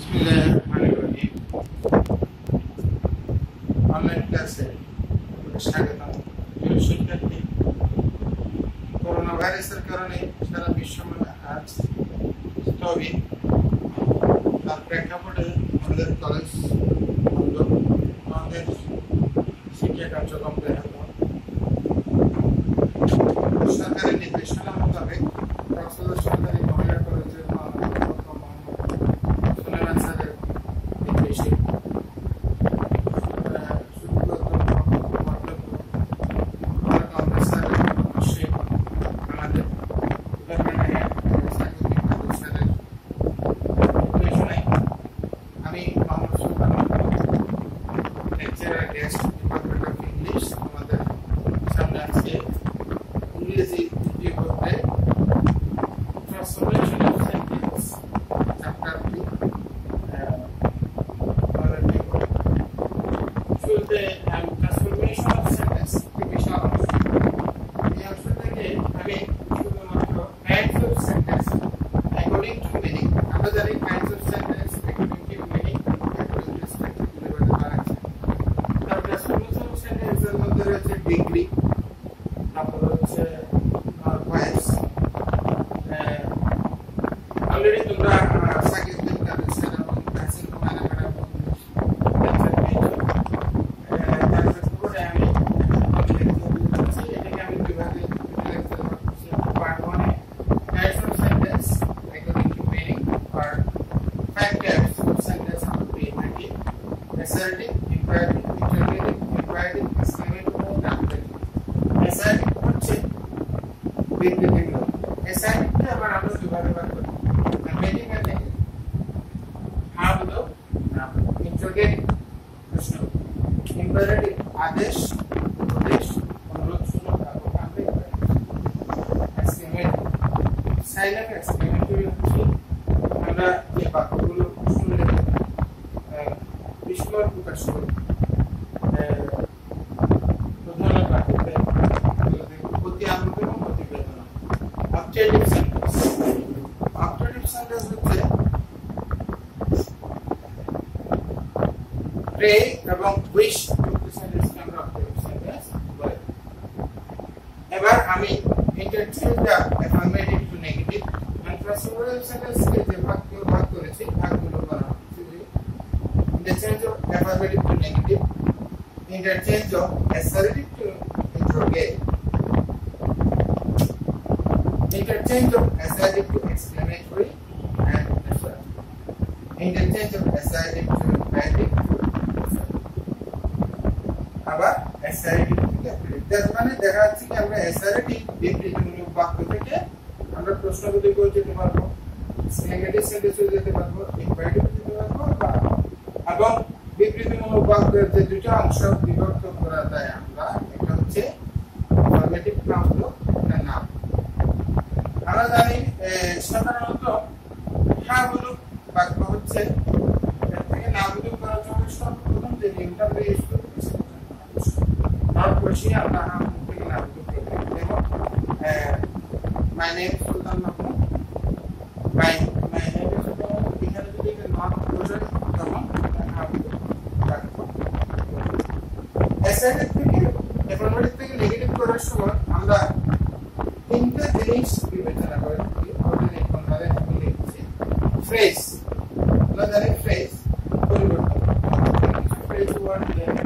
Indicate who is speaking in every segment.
Speaker 1: Bismillahirrahmanirrahim. Online ক্লাসে স্বাগতম। প্রিয় শিক্ষার্থী, করোনা ভাইরাসের কারণে সারা বিশ্ব আজ স্থগিত। তার প্রেক্ষাপটে আমাদের কলেজ বন্ধ, আমাদের শিক্ষা কার্যক্রম ব্যাহত। সরকারের নির্দেশনা মোতাবেক কক্সবাজার সরকারি মহিলা কলেজের সুলেমান স্যারের নির্দেশে আমি Mohammad Sultan lecturer guest department of English আমাদের সামনে আজকে ইংরেজি দ্বিতীয় পত্রে ট্রান্সফরমেশন অফ সেন্টেন্স চ্যাপ্টারটি শুরুতে ট্রান্সফরমেশন অফ সেন্টেন্স বিশাল অংশ। এই অংশ থেকে আমি শুধুমাত্র kinds of sentence according to meaning, আমরা জানি kinds of sentence according to meaning according to structure divide করা আছে। তার ট্রান্সফরমেশন অফ সেন্টেন্সের মধ্যে রয়েছে ডিগ্রি, তারপর হচ্ছে ভয়েস। অলরেডি তোমরা সাকিব বিন কাদের স্যার এবং তাহসিন কুমার ম্যাডাম লেকচার পেয়েছো। তারপরে আমি এটাকে আমি বিভাগে লেকচার করছি। পার্ট 1 এ types of sentence according to meaning, part 5 types of sentence আমরা পেয়ে থাকি: assertive, imperative, interrogative, imperative, exclamatory, ডাকটিভ। অ্যাসার্টিভ হচ্ছে বিবৃতিমূলক। অ্যাসার্টিভকে আবার আমরা দুভাগে ভাগ করি, অ্যাফার্মেটিভ আর নেগেটিভ। হ্যাঁ বলো না বলো। ইন্টারোগেটিভ প্রশ্ন, ইম্পারেটিভ আদেশ, উপদেশ, অনুরোধ, শুনো, তারপর আমরা এক্সক্লেমেটরি। সাইলেন্ট এক্সক্লেমেটরি হচ্ছে আমরা যে বাক্যগুলো শুনলে বিস্ময় প্রকাশ করি, প্রধান বাক্যে প্রতি আগ্রহ এবং প্রতিবেদনা। অবজেক্টিভ সেন্টেন্স, অবজেক্টিভ সেন্টেন্স হচ্ছে প্রে এবং উইশ সেন্টেন্সকে আমরা অবজেক্টিভ সেন্টেন্স বলি। এবার আমি interchange the affirmative to negative and transformative সেন্টেন্সকে যে ভাগ করেছি, ভাগগুলো করা হচ্ছে যে interchange of affirmative to negative, interchange of assertive to interrogative, interchange of assertive to exclamatory and assertive, interchange of assertive to imperative to assertive. আবার assertive থেকে affirmative, তার মানে দেখা যাচ্ছে কি আমরা assertive বিবৃতিমূলক বাক্য থেকে আমরা প্রশ্নগুলি করে যেতে পারবো, exclamative সেন্টেন্সে যেতে পারবো, imperative যেতে পারবো, এবং বিবৃতিমূলক বাক্যের যে দুটো অংশ বিভক্ত করা যায় আমরা, এটা হচ্ছে ফরমেটিভ নাউন না নাউন। আমরা জানি সাধারণত হ্যাঁ-মূলক বাক্য হচ্ছে এর থেকে না-মূলক করার জন্য সর্বপ্রথম যে নিয়মটা আমরা ইউজ করি তারপরে আমরা হ্যাঁ-মূলক থেকে না-মূলক করি। যেমন my name Sultan Mahmud, my name Sultan Mahmud, এখানে যদি নট বোঝাই তখন অ্যাসার্টিভ থেকে অ্যাফার্মেটিভ থেকে নেগেটিভ করার সময় আমরা তিনটা জিনিস বিবেচনা করে থাকি। আমাদের এই কোনভাবে আমি লিখছি ফ্রেজ, আমরা জানি ফ্রেজ পরিবর্তন, ফ্রেজ ওয়ার্ড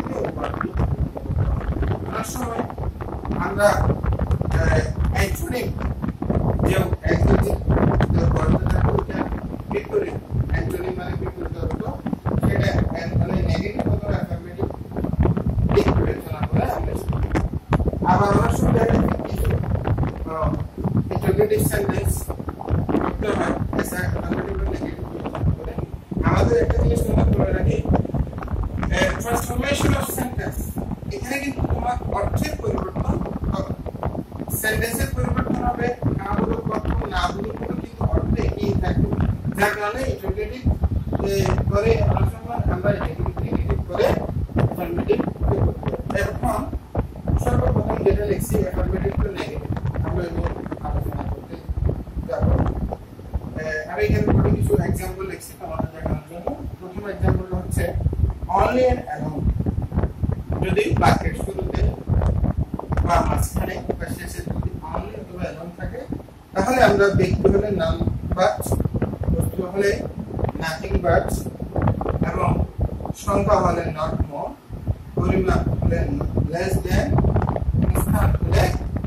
Speaker 1: অনেক সময় আমরা অ্যান্টোনিম যে অ্যাডজেক্টিভ বর্ণ থাকে ওটা ঠিক করি, অ্যান্টোনিম মানে বিপরীত অর্থ, সেটা মানে নেগেটিভ অথবা অ্যাফার্মেটিভ দিক বিবেচনা করে আমরা শিখি। আবার অনেক সময় দেখা যায় কিছু ইন্টারোগেটিভ সেন্টেন্স করতে হয় অ্যাফার্মেটিভ বা নেগেটিভ বিবেচনা করে। আমাদের একটা জিনিস মনে করে রাখি, ট্রান্সফরমেশন অফ সেন্টেন্স, এখানে কিন্তু তোমার অর্থের পরিবর্তন হবে, সেন্টেন্সের পরিবর্তন হবে, না-মূলক বাক্য না-মূলক কিন্তু অর্থ একই থাকবে। যার কারণে ইন্টারোগেটিভ করে অনেক সময় আমরা নেগেটিভ করে অ্যাফার্মেটিভ করতে পারি। এখন সর্বপ্রথম যেটা লিখছি অ্যাফার্মেটিভ টু নেগেটিভ, আমরা আলোচনা করতে যাব। আমি এখানে কিছু এক্সাম্পল লিখছি, তোমাদের দেখানোর জন্য প্রথম एग्जांपल হচ্ছে only and alone যদি বাক্যের শুরুতে বা মাঝখানে বা শেষে যদি only অথবা alone থাকে তাহলে আমরা ব্যক্তি হলে নাম বাট বস্তু হলে nothing but এবং সংখ্যা হলে not more পরিমাপ হলে less than স্থান হলে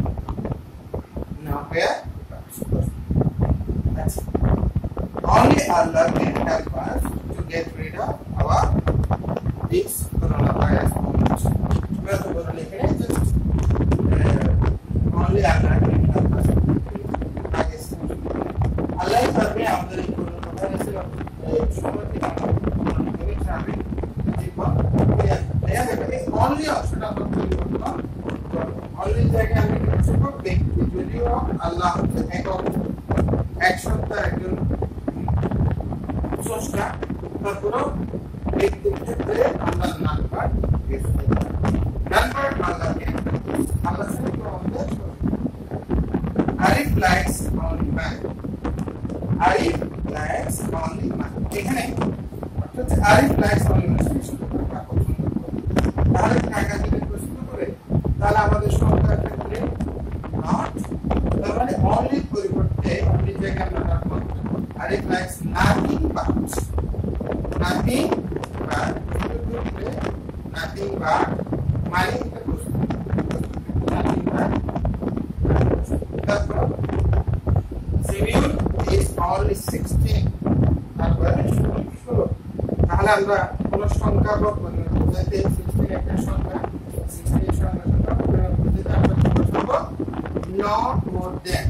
Speaker 1: nowhere but only Allah can help us to get rid of our this coronavirus moment. Only Allah can help us. Allah is the আমাদের এই coronavirus এর সময়কে আমরা চাবি জীবন only অংশটা আমরা পরিবর্তন only জায়গায় আমি কিছু করব যদিও আল্লাহ হচ্ছে একক এক সত্তা একজন স্রষ্টা তারপরও ব্যক্তির ক্ষেত্রে আমরা নাম্বার আল্লাহকে আল্লাহ আমাদের Arif likes only man Arif likes only man এখানে অর্থাৎ আরিফ লাইকস অনলি ম্যান তাহলে টাকা যদি প্রশ্ন করে তাহলে আমাদের সংখ্যার ক্ষেত্রে নট তার মানে অনলি পরিবর্তে অনলি জায়গায় আমরা রাখবো Arif likes nothing but nothing but money is the question. Nothing but therefore civil is only 16 তারপরে ষোলো তাহলে আমরা কোন সংখ্যা বা বোঝাইতে 16 একটা সংখ্যা 16 এর সংখ্যা বোঝাইতে আমরা কি বলবো not more than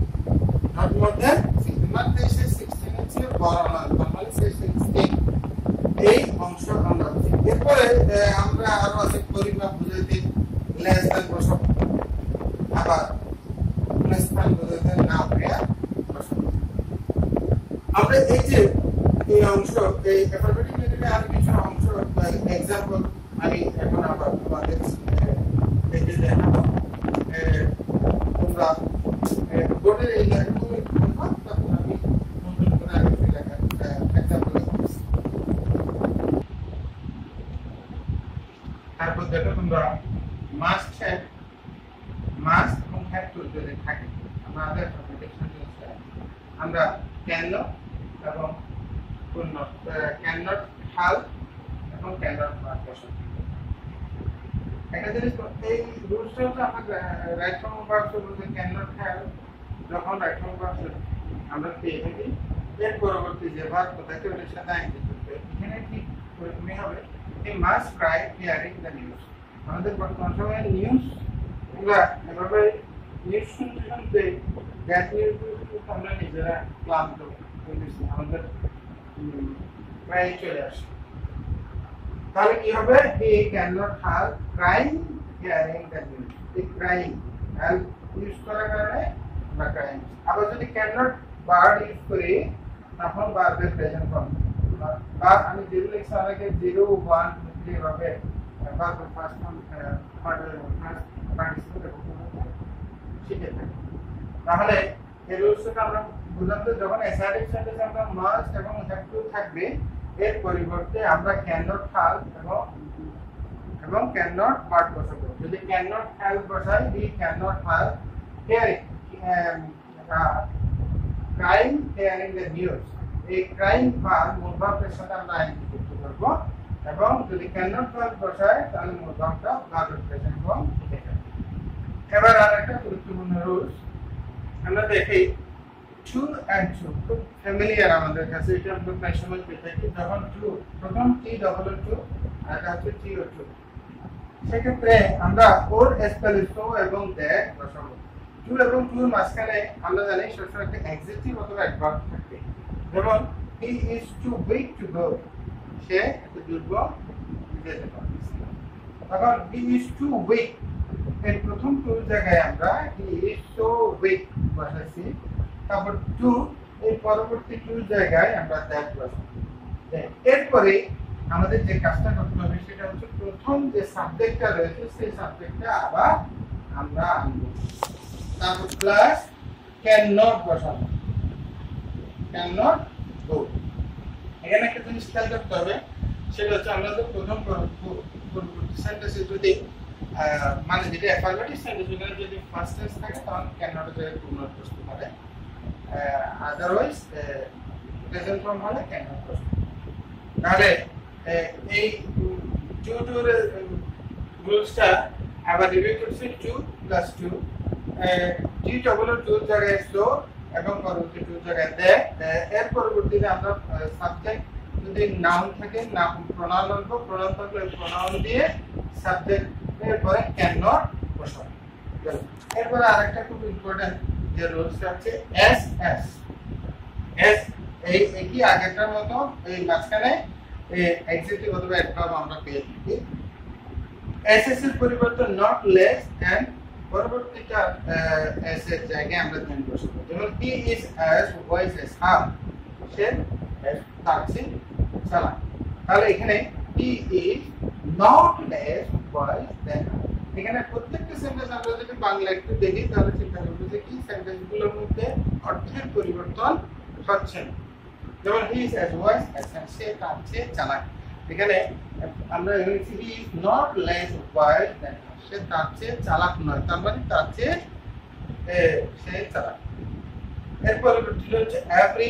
Speaker 1: মাত্র 16 এর চেয়ে বড় না নরমালি 16 এই অংশ আমরা এরপরে আমরা আরো অনেক পরিমাপ বুঝাইতে লেস দ্যান বসাবো আবার লেস দ্যান বুঝাইতে না পেয়া বসাবো আমরা এই যে এই অংশ এই অ্যালফাবেটিক লেটারে আর কিছু অংশ एग्जांपल আমি এখন আবার তোমাদের দেখে দেখাবো তোমরা বোর্ডের এই লেখাগুলো তখন আমি নতুন করে আরেকটি লেখা एग्जांपल তারপর দেখো তোমরা মাস্ট এবং হ্যাভ টু যদি থাকে আমাদের প্রোটেকশন জিনিসটা আমরা ক্যান নট এবং could not can not have এবং ক্যান নট বসাবো একটা জিনিস এই রুলসটা হচ্ছে আমরা রাইট ফর্ম ভার্ব বলতে ক্যান নট হ্যাভ যখন রাইট ফর্ম ভার্ব আমরা পেয়ে থাকি এর পরবর্তী যে ভার্ব থাকে ওটার সাথে আইনটি করতে এখানে ঠিক তুমি হবে they must try hearing the news আমাদের বর্তমান সময়ে নিউজ আমরা এভাবে নিউজ শুনতে গ্যাস নিউজ আমরা নিজেরা ক্লান্ত আমাদের প্রায় চলে আসে তাহলে কি হবে he cannot have crying hearing the news এই crying আর ইউজ করার কারণে আমরা crying আবার যদি cannot বার ইউজ করি তখন বারবার প্রেজেন্ট ফর্ম বা আমি জিরো লিখছি আগে 0 1 2 ভাবে বারবার ফার্স্ট ফর্ম পার্টিসিপেট শিখে থাকি তাহলে এই রুলসটা আমরা বুঝাতে যখন অ্যাসাইডিক সেন্টেন্স আমরা মাস্ট এবং হ্যাভ টু থাকবে এর পরিবর্তে আমরা ক্যান নট হ্যাভ এবং ক্যান নট পার্ট বসাবো যদি ক্যান নট হ্যাভ বসাই he can not have hearing crying hearing the news এই ক্রাইং ভার্ব মূল ভার্বের সাথে আমরা আইনটি যুক্ত করব এবং যদি ক্যান নট ভার্ব বসাই তাহলে মূল ভার্বটা ভার্বের প্রেজেন্ট ফর্ম থেকে যাবে এবার আরেকটা গুরুত্বপূর্ণ রুলস আমরা দেখি টু এন্ড টু খুব ফ্যামিলিয়ার আমাদের কাছে এটা আমরা প্রায় সময় পেয়ে থাকি যখন টু প্রথম টি ডবল টু আর এটা হচ্ছে টি ও টু সেক্ষেত্রে আমরা ওর স্পেল টু এবং দ্যাট বসাবো টু এবং টুর মাঝখানে আমরা জানি সবসময় একটা অ্যাডজেক্টিভ অথবা অ্যাডভার্ব থাকে যেমন he is too weak to go সে এত দুর্বল যেতে পারছে তখন হি ইজ টু উইক এর প্রথম টুর জায়গায় আমরা হি ইজ সো উইক বসাচ্ছি তারপর টু এই পরবর্তী টুর জায়গায় আমরা দ্যাট বসাবো এরপরে আমাদের যে কাজটা করতে হবে সেটা হচ্ছে প্রথম যে সাবজেক্টটা রয়েছে সেই সাবজেক্টটা আবার আমরা আনবো তারপর প্লাস ক্যান নট বসাবো ক্যান নট গো এখানে একটা জিনিস খেয়াল করতে হবে, সেটা হচ্ছে আমরা তো প্রথম পরবর্তী সেন্টেন্সে যদি মানে যেটা অ্যাফারমেটিভ সেন্টেন্স এখানে যদি ফার্স্ট টেন্স থাকে তখন ক্যান নট এর পূর্ণ বসতে পারে, আদারওয়াইজ প্রেজেন্ট ফর্ম হলে ক্যান নট বসতে। তাহলে এই টু টুর রুলসটা আবার রিভিউ করছি, 2 + 2 টি ডবল টু জায়গায় সো এবং পরবর্তী টু জায়গায় দে। এর পরবর্তীতে আমরা সাবজেক্ট যদি নাউন থাকে নাউন, প্রোনাউন আনবো, প্রোনাউন থাকলে প্রোনাউন দিয়ে সাবজেক্ট এর পরে ক্যান নট বসাবো। এরপরে আরেকটা খুব ইম্পর্টেন্ট যে রুলসটা হচ্ছে এস এস এস, এই একই আগেরটার মতো এই মাঝখানে এক্সিকিউটিভ অথবা অ্যাডভার্ব আমরা পেয়ে থাকি। এস এস এর পরিবর্তে নট লেস এন্ড পরবর্তীটা এস এর জায়গায় আমরা দেন বসাবো। যেমন he is as wise as how, সে তাচ্ছে চালা। তাহলে এখানে he is not less wise than, এখানে প্রত্যেকটা সেন্টেন্স আমরা যদি বাংলা একটু দেখি তাহলে চিন্তা করব যে কি সেন্টেন্সগুলোর মধ্যে অর্থের পরিবর্তন হচ্ছে না। যেমন he is as wise as, সে তাচ্ছে চালাক। এখানে আমরা he is not less wise than, সে তার চেয়ে চালাক নয়, তার মানে তার চেয়ে সে চালাক। এর পরবর্তী হচ্ছে এভরি।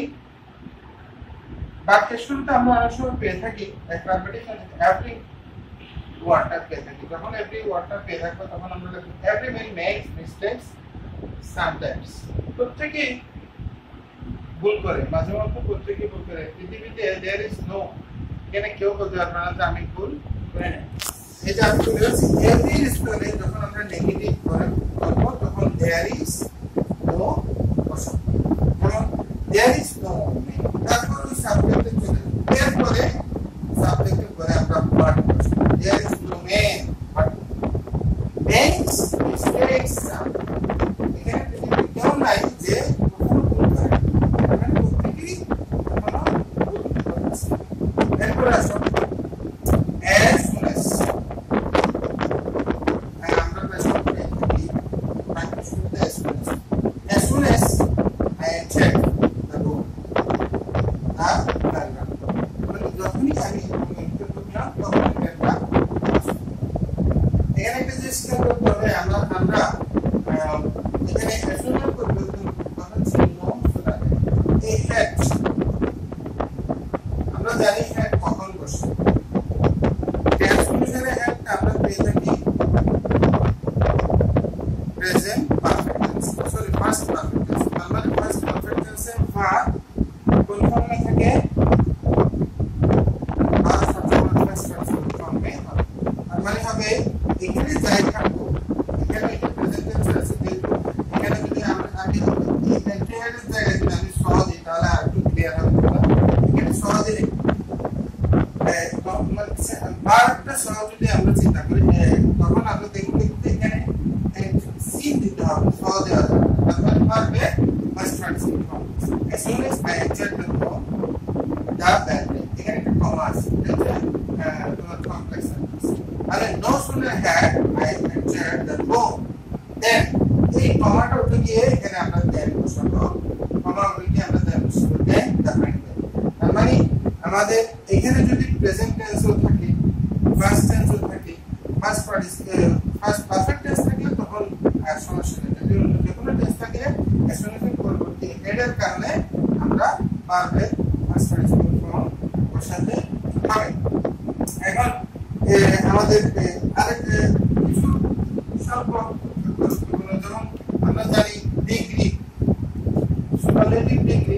Speaker 1: বাক্যের শুরুতে আমরা অনেক সময় পেয়ে থাকি অ্যাফারমেটিভ সেন্টেন্স এভরি ওয়ার্ডটা পেয়ে থাকি। যখন এভরি ওয়ার্ডটা পেয়ে থাকবো তখন আমরা লিখব every man makes mistakes sometimes. প্রত্যেকেই ভুল করে, মাঝে মধ্যে প্রত্যেকেই ভুল করে। পৃথিবীতে দেয়ার ইজ নো, এখানে কেউ বলতে পারবে না যে আমি ভুল করে নাই। এই যে আমি বলেছি এভরি স্পেলে যখন আমরা নেগেটিভ করে করব তখন দেয়ার ইজ নো বসাবো। যেমন দেয়ার ইজ নো, তারপর ওই সাবজেক্টে চলে এরপরে সাবজেক্টের পরে আমরা ভার্ব বসাবো। There is no man but makes mistakes. এখানে পৃথিবীতে কেউ নাই যে কখনো ভুল করে, মানে প্রত্যেকেই কখনো ভুল করছে। এরপরে আসো as soon as, আমরা প্রশ্ন করে থাকি বাক্য শুরুতে as soon as I check the room, মানে যখনই আমি এন্টার করলাম তখন একটা এখানে একটা জিনিস খেয়াল করতে হবে, আমরা এখানে as soon as পরিবর্তন করা ছিল এই হ্যাড, আমরা জানি হ্যাড কখন বসে। আমরা পেয়ে থাকি present perfect tense, sorry past perfect tense. তার মানে পাস্ট পারফেক্ট টেন্সের ভার্ব কোন ফর্মে থাকে? ভার্ব সবসময় পাস্ট পারফেক্ট ফর্মে হবে। তার মানে হবে এখানে যাই থাকবো, এখানে একটা প্রেজেন্ট টেন্স আছে, কিন্তু এখানে যদি আমি এই এন্টায়ারের জায়গায় যদি আমি স দিই তাহলে আর একটু ক্লিয়ার হবে। এখানে স দিলে ভার্বটা সহ যদি আমরা চিন্তা করি তখন আমরা দেখব এখানে সিন দিতে হবে, স দেওয়া যাবে। তারপরে ভার্বে first participle form as soon as I entered the room the bell, এখানে একটা কমা আছে, এটা তোমার কমপ্লেক্স সেন্টেন্স। তাহলে no sooner had I entered the room then, এই কমাটা উঠে গিয়ে এখানে আমরা দেন বসাবো, কমা উঠে গিয়ে আমরা দেন বসাবো, দেন the bell। তার মানে আমাদের এখানে যদি প্রেজেন্ট টেন্সও থাকে, ফার্স্ট টেন্সও থাকে, ফার্স্ট পারফেক্ট টেন্স থাকলে তখন আর সমস্যা নেই। যে কোনো টেন্স থাকলে অ্যাকশনের পরবর্তী হেডের কারণে আমরা ভার্বের ফার্স্ট পার্টিসিপল ফর্ম বসাতে হবে। এখন আমাদের আরেক কিছু স্বল্প গুরুত্বপূর্ণ, যেমন আমরা জানি degree, superlative degree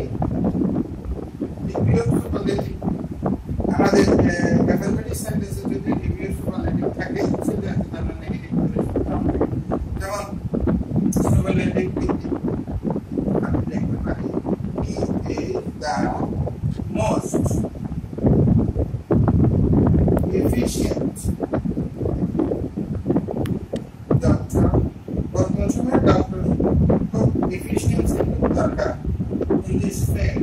Speaker 1: of superlative. আমাদের অ্যাফারমেটিভ সেন্টেন্সে যদি ডিগ্রি অফ সুপারলেটিভ থাকে সেটা আমরা নেগেটিভ করে হবে। যেমন সুপারলেটিভ ডিগ্রি আমি লিখতে পারি he is the most efficient doctor. বর্তমান সময়ে ডক্টর খুব এফিশিয়েন্সি দরকার in this field.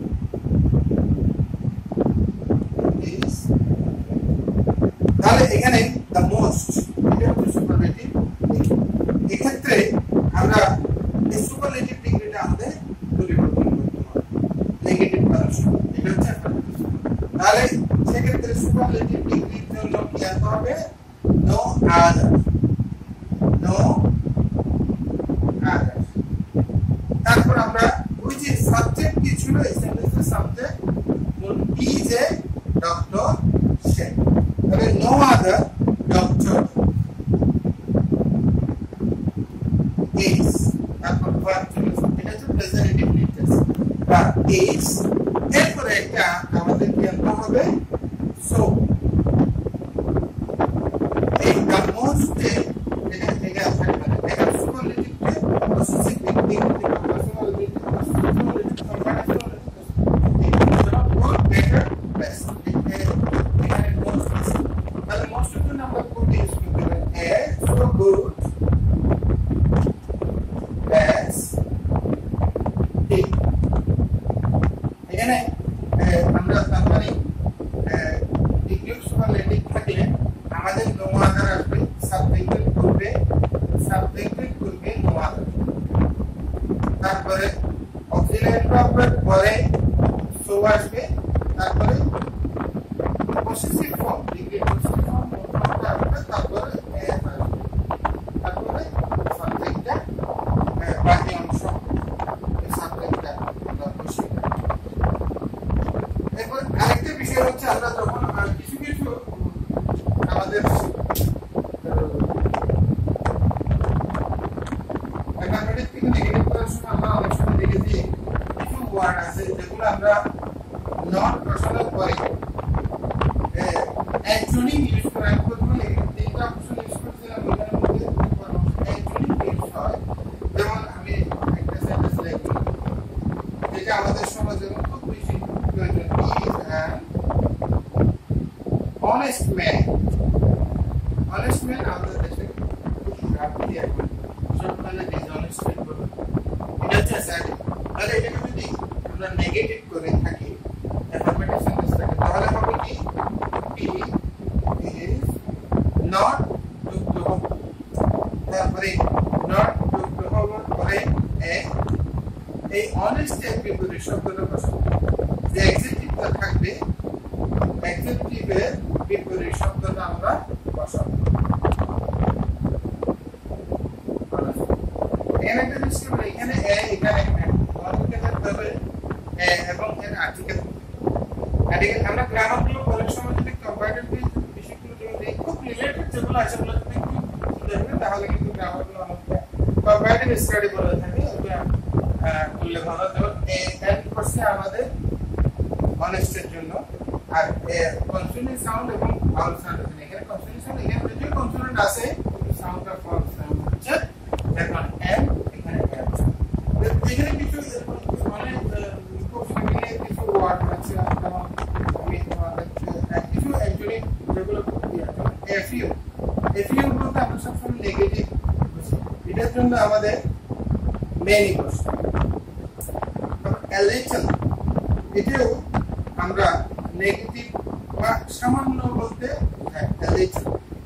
Speaker 1: তাহলে এখানে the most এটা হচ্ছে সুপারলেটিভ। এক্ষেত্রে আমরা এই সুপারলেটিভ ডিগ্রিটা আমাদের পরিবর্তন করতে হবে, নেগেটিভ করার সময় এটা হচ্ছে সুপারলেটিভ ডিগ্রির জন্য কি হবে নো আদার তারপর আমরা ওই যে সাবজেক্ট কি ছিল এই সেন্টেন্সের সাবজেক্ট ইজ এ ডক্টর সেন তবে নো আদার ডক্টর ইজ তারপর ভার্ব চলে এটা হচ্ছে প্রেজেন্টেটিভ টেন্স বা ইজ এরপরে এটা আমাদের কি আনতে হবে সো এই দ্য মোস্ট এটা থাকবে এটা সুপারলেটিভ পসেসিভ ডিগ্রি তারপরে অক্সিলারি ভার্বের পরে সো আসবে তারপরে possessive form degree possessive form আসবে তারপরে এস আসবে তারপরে সাবজেক্টটা বাকি অংশ এই সাবজেক্টটা আমরা বসিয়ে এরপর আরেকটা বিষয় হচ্ছে আমরা যখন কিছু কিছু আমাদের আমরা নট পার্সোনাল পরে অ্যাকচুয়ালি ইউজ করা করলে তিনটা অপশন ইউজ করছিলাম এর মধ্যে অ্যাকচুয়ালি ইউজ হয় যেমন আমি একটা সেন্টেন্স লিখি যেটা আমাদের সমাজে খুব বেশি প্রয়োজন ইজ অ্যান অনেস্ট ম্যান আমাদের দেশে আপনি এখন সব মানে ডিসঅনেস্ট পিপল এটা হচ্ছে স্যাড তাহলে এটাকে যদি আমরা নেগেটিভ করে থাকি অ্যাফার্মেটিভ সেন্টেন্স থাকে তাহলে হবে কি he is not to hope তারপরে নট টু হোপ পরে এই অনেস্ট এর বিপরীত শব্দটা বসাবো যে অ্যাডজেক্টিভটা থাকবে অ্যাডজেক্টিভের বিপরীত শব্দটা আমরা বসাবো এখানে একটা জিনিস কি এখানে এখানে এবং এর আর্টিকেল আমরা গ্রামারগুলো পরের সময় যদি কম্পারেটিভ বিষয়গুলো যদি খুব রিলেটেড যেগুলো আছে সেগুলো যদি দেখবেন তাহলে কিন্তু গ্রামারগুলো অনেকটা কম্পারেটিভ স্টাডি বলা থাকে ওটা করলে ভালো যেমন এর কোর্সে আমাদের অনেস্টের জন্য আর কনসোনেন্ট সাউন্ড এবং ভাওয়েল সাউন্ড আছে এখানে কনসোনেন্ট সাউন্ড এখানে যদিও কনসোনেন্ট আছে কিন্তু সাউন্ডটা ভাওয়েল সাউন্ড হচ্ছে যেমন এম এখানে এখানে কিছু অনেক কিছু ওয়ার্ড আছে যেমন আমি তোমাদের কিছু অ্যাকচুয়ালি যেগুলো এফইউ বলতে আমরা সবসময় নেগেটিভ এটার জন্য আমাদের মেনি বসে লিটল এটাও আমরা নেগেটিভ বা সামান্য বলতে লিটল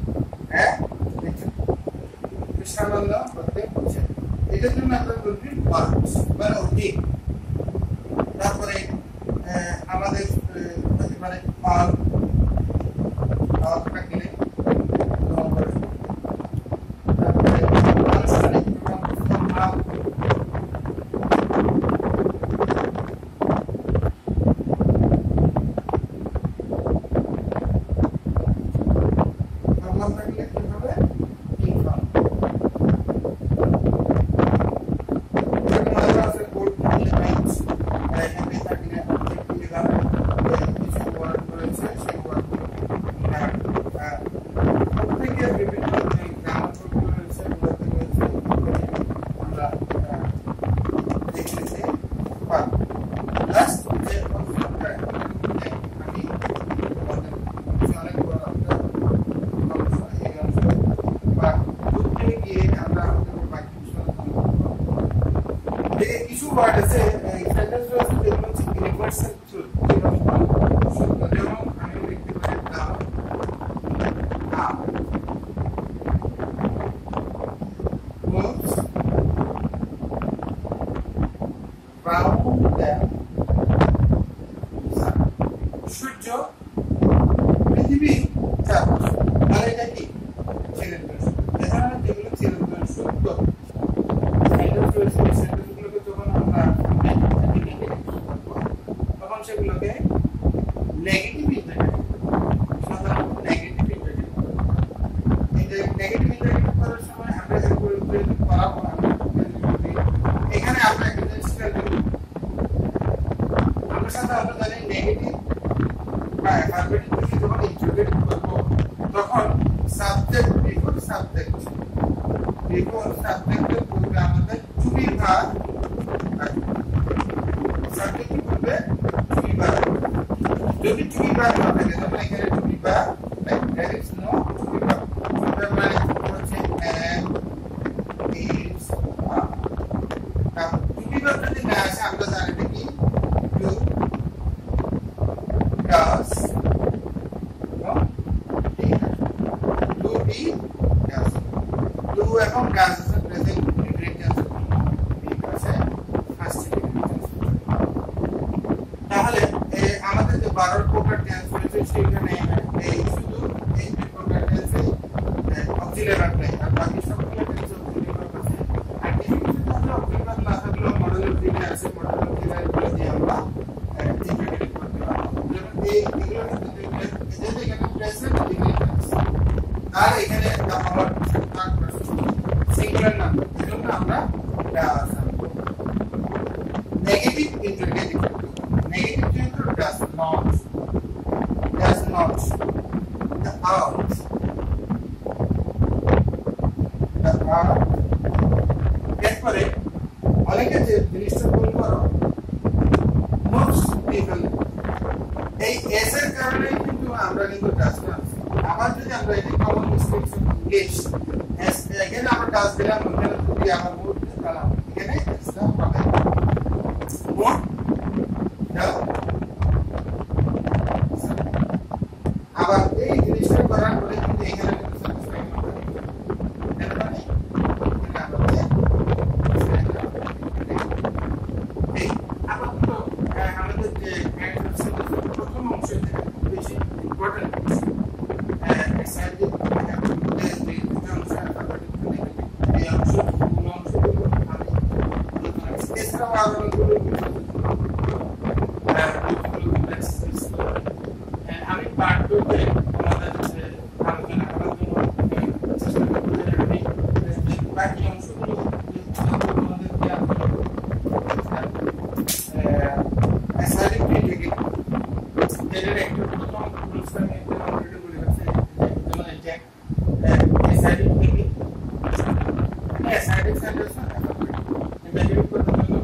Speaker 1: সামান্য বলতে বোঝে এটার জন্য আমরা বলছি মার্কস মানে অধিক তারপরে আমাদের মানে অল থাকলে তারপরে আনুষ্ঠানিক পৃথিবী 4 তাহলে এটা কি চিরন্তন সূত্র এখানে যেগুলো চিরন্তন সূত্র সেগুলোকে যখন আমরা তখন সেগুলোকে নেগেটিভ ইন্টারপ্রেট সাধারণত নেগেটিভ ইন্টারপ্রেট নেগেটিভ ইন্টারপ্রেট করার সময় আমরা যে করাবো এখানে আমরা একটা জিনিস খেয়াল করি আমরা সাধারণত জানি নেগেটিভ বা অ্যাফার্মেটিভ থেকে যখন ইন্টারপ্রেট করব তখন সাবজেক্ট বিফোর সাবজেক্টের পূর্বে আমাদের টু বি ভার্ব সাবজেক্টের পূর্বে টু বি ভার্ব যদি টু বি ভার্ব না থাকে তাহলে এখানে to be verb like there is no to be verb তার মানে হচ্ছে am is are now to be verb যদি না আসে আমরা জানি কি do does no do be does do এবং does আছে প্রেজেন্ট কন্টিনিউয়াস টেন্স ঠিক আছে ফার্স্ট টেন্স তাহলে আমাদের যে 12 প্রকার টেন্স রয়েছে সেখানে এই শুধু এই প্রকার টেন্সে অক্সিলারি ভার্ব নাই আর বাকি সবগুলো টেন্স অক্সিলারি ভার্ব আছে আর কিছু কিছু তাহলে অক্সিলারি ভার্ব না থাকলেও মডেলের দিকে আছে মডেলের দিকে দিয়ে আমরা ইন্টিগ্রেট করতে পারবো যেমন এগুলো কিন্তু এখানে প্রেজেন্ট ইন্টিগ্রেট আর এখানে আমার সিঙ্গুলার নাম্বার এজন্য আমরা does negative interrogative negative inter does not the out এরপরে অনেকে যে জিনিসটা ভুল করো মোস্ট পিপল এই এস এর কারণে কিন্তু আমরা কিন্তু ডাস না আবার যদি আমরা এই কমন মিস্টেকস ইংলিশ এস এখানে আমরা ডাস দিলাম ওখানে যদি আমরা মোড দিলাম এখানে এসটা হবে মোড দাও আবার এই জিনিসটা করার পরে কিন্তু এখানে কিন্তু স্যাটিসফাই হবে তার মানে এই আপাতত আমাদের যে প্রথম অংশ থেকে বেশি ইম্পর্টেন্ট আমি পার্ট করতে আমাদের আলোচনা করার জন্য চেষ্টা করতে আমি বাকি অংশগুলো আমাদেরকে এর একটা প্রথম রুলসটা নিয়ে অলরেডি বলে গেছে যেমন জ্যাক অ্যাসাইডিং থেকে অ্যাসাইডিং সেন্টেন্স না ইন্টারভিউ করতে হলে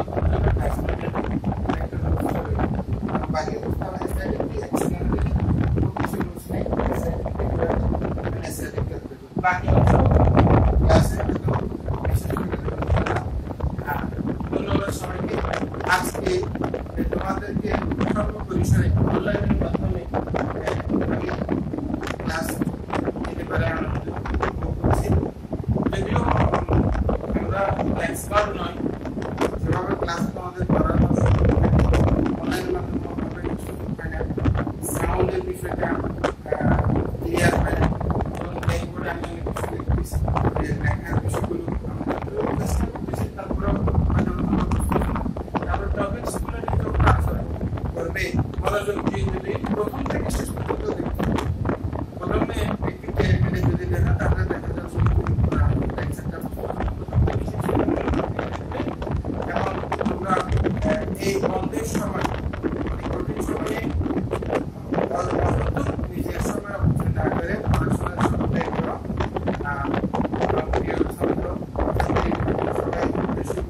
Speaker 1: বাকি তাহলে অ্যাসাইডিং কি এক্সপ্লেনেটরি কিছু রুলস নেই অ্যাসাইডিং বাকি অংশ ক্লাসে ধন্যবাদ সবাইকে আজকে তোমাদেরকে সর্বপরিসরে অনলাইনের মাধ্যমে ক্লাস দিতে পারে যদিও আমরা এক্সপার্ট নয় সেভাবে ক্লাস তোমাদের পড়ানো অনলাইনের মাধ্যমে সাউন্ডের বিষয়টা ক্লিয়ার হয় না এবং ব্ল্যাকবোর্ডে আমি অনেক কিছু লিখতেছি লেখার বিষয়গুলো আমরা চেষ্টা করতেছি তারপরেও তারপর টপিকসগুলো নিজেও ক্লাস হয় করবে মনোযোগ দিয়ে যদি প্রথম থেকে শেষ পর্যন্ত দেখতে প্রথমে একটি ক্যারেক্টারে যদি দেখা তাহলে দেখা যাচ্ছে এবং আমরা এই বন্ধের সময় কঠিন সময়ে নিজের সময় অবশ্যই না করে পড়াশোনার সময় করো প্রিয় ছাত্র সবাই বেশি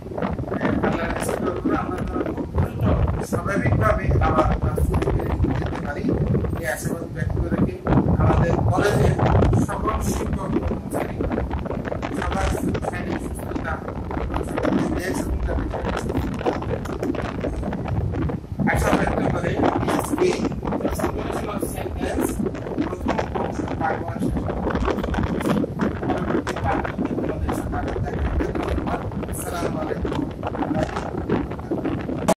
Speaker 1: আমরা স্বাভাবিকভাবে আবার ক্লাস শুরু করতে পারি এই আশীর্বাদ ব্যক্ত করে আমাদের কলেজের সকল শিক্ষক কর্মচারী সবার শারীরিক সুস্থতা আশা ব্যক্ত করে সেন্টেন্স প্রথম অংশ ভাগ